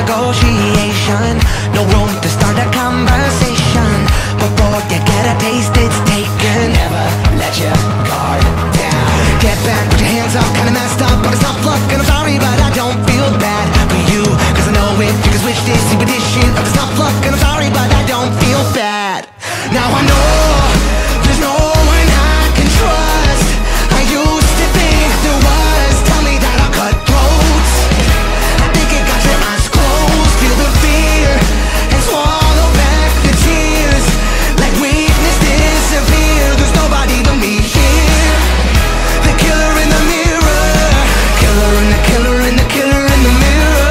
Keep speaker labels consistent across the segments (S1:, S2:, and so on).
S1: negotiation. No room to start a conversation. Before you get a taste, it's taken. Never let your guard down. Get back, put your hands up, kinda messed up, but it's not luck. And I'm sorry, but I don't feel bad for you, cause I know if you can switch this, you would dish it. But it's not luck, and I'm sorry, but I don't feel bad. Now I know there's no one I can trust. I used to think there was. Tell me that I'll cut throats. I think it got your eyes closed. Feel the fear and swallow back the tears. Like weakness disappear. There's nobody but me here. The killer in the mirror. Killer in the killer in the killer in the mirror.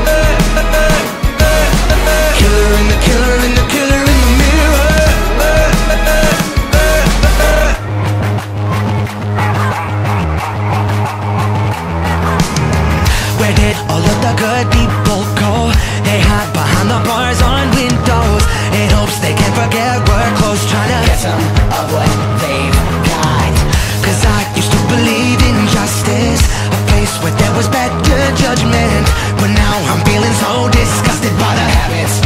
S1: Killer in the killer in the killer in the mirror. Where did all of the good people go? They hide behind the bars on windows in hopes they can forget we're close, trying to get some of what they've got. Cause I used to believe in justice, a place where there was better judgment. But now I'm feeling so disgusted by the habits